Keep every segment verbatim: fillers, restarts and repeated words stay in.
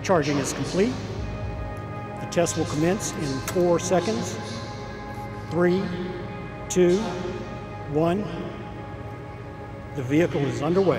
Charging is complete. The test will commence in four seconds. Three, two, one. The vehicle is underway.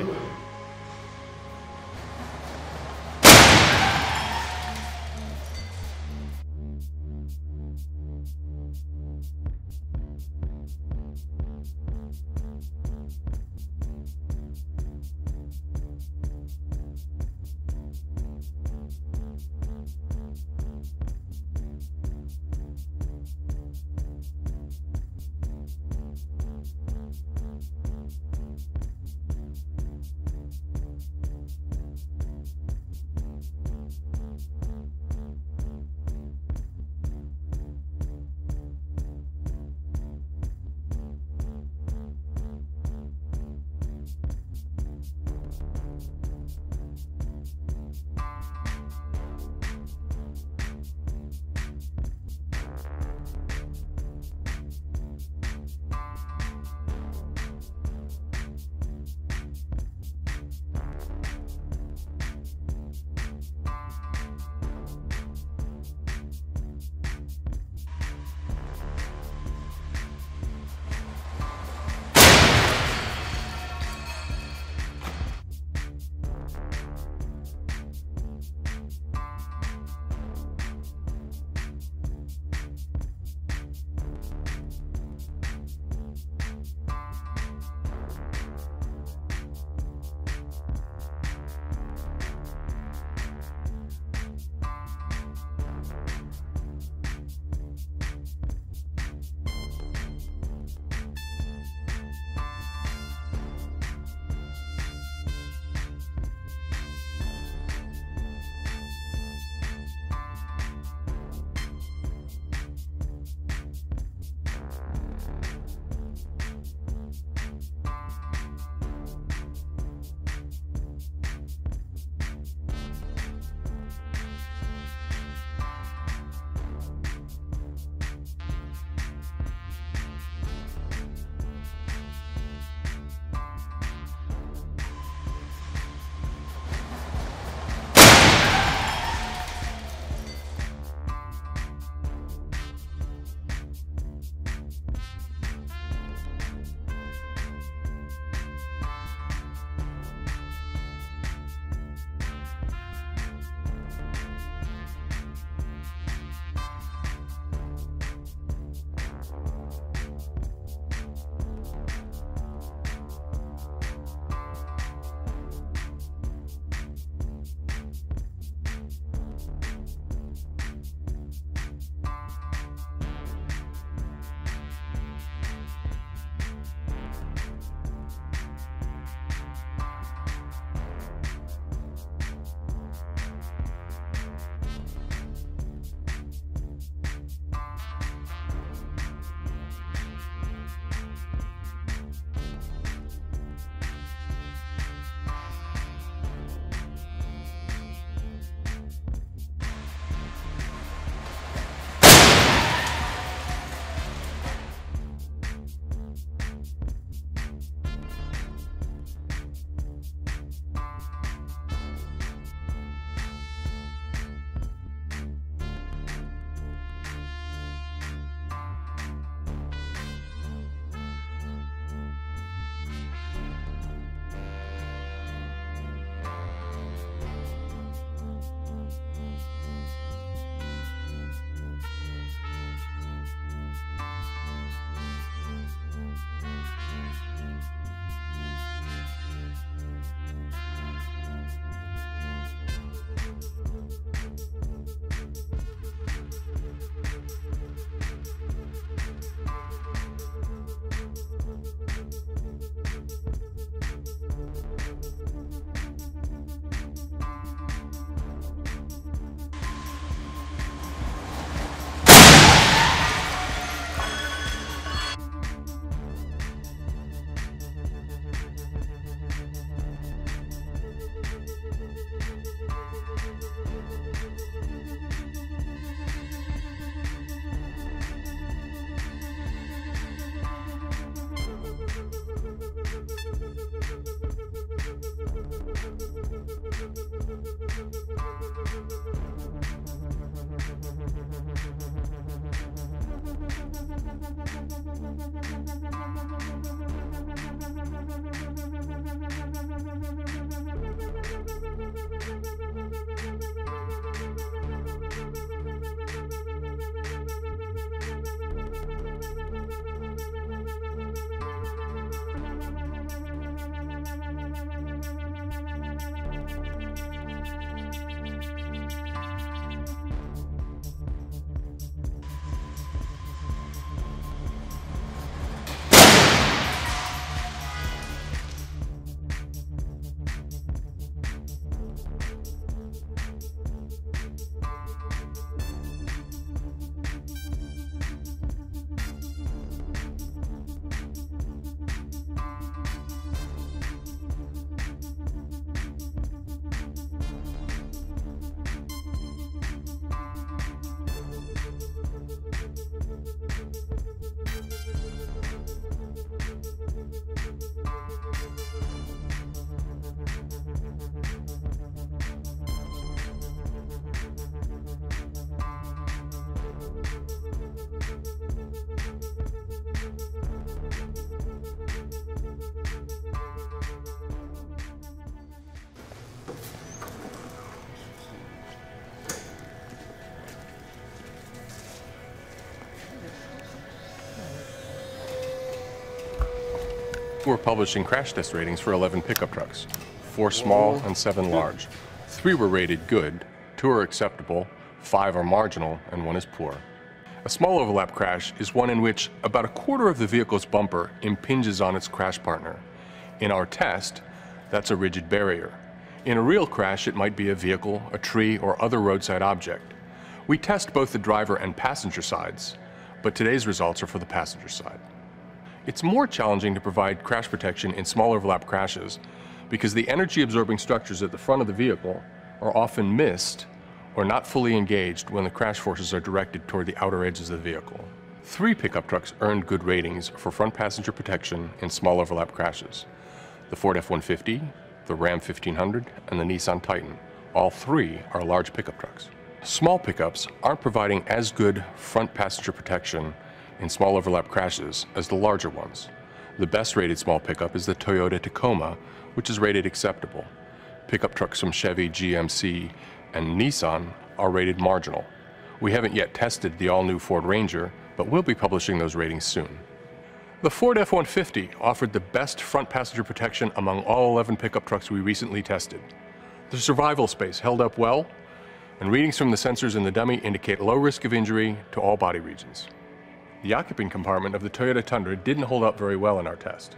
We're publishing crash test ratings for eleven pickup trucks, four small and seven large. Three were rated good, two are acceptable, five are marginal, and one is poor. A small overlap crash is one in which about a quarter of the vehicle's bumper impinges on its crash partner. In our test, that's a rigid barrier. In a real crash, it might be a vehicle, a tree, or other roadside object. We test both the driver and passenger sides, but today's results are for the passenger side. It's more challenging to provide crash protection in small overlap crashes because the energy-absorbing structures at the front of the vehicle are often missed or not fully engaged when the crash forces are directed toward the outer edges of the vehicle. Three pickup trucks earned good ratings for front passenger protection in small overlap crashes: the Ford F one fifty, the Ram fifteen hundred, and the Nissan Titan. All three are large pickup trucks. Small pickups aren't providing as good front passenger protection in small overlap crashes as the larger ones. The best rated small pickup is the Toyota Tacoma, which is rated acceptable. Pickup trucks from Chevy, G M C, and Nissan are rated marginal. We haven't yet tested the all-new Ford Ranger, but we'll be publishing those ratings soon. The Ford F one fifty offered the best front passenger protection among all eleven pickup trucks we recently tested. The survival space held up well, and readings from the sensors in the dummy indicate low risk of injury to all body regions. The occupant compartment of the Toyota Tundra didn't hold up very well in our test.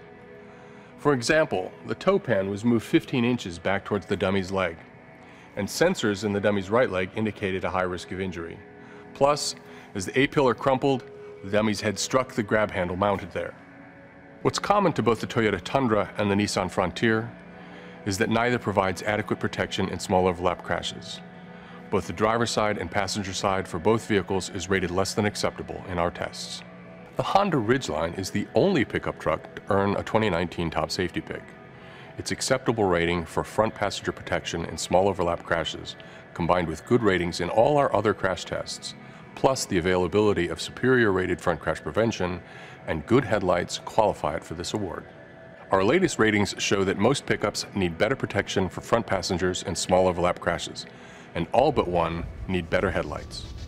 For example, the toe pan was moved fifteen inches back towards the dummy's leg, and sensors in the dummy's right leg indicated a high risk of injury. Plus, as the A-pillar crumpled, the dummy's head struck the grab handle mounted there. What's common to both the Toyota Tundra and the Nissan Frontier is that neither provides adequate protection in small overlap crashes. Both the driver's side and passenger side for both vehicles is rated less than acceptable in our tests. The Honda Ridgeline is the only pickup truck to earn a twenty nineteen Top Safety Pick. Its acceptable rating for front passenger protection in small overlap crashes, combined with good ratings in all our other crash tests, plus the availability of superior rated front crash prevention and good headlights, qualify it for this award. Our latest ratings show that most pickups need better protection for front passengers in small overlap crashes, and all but one need better headlights.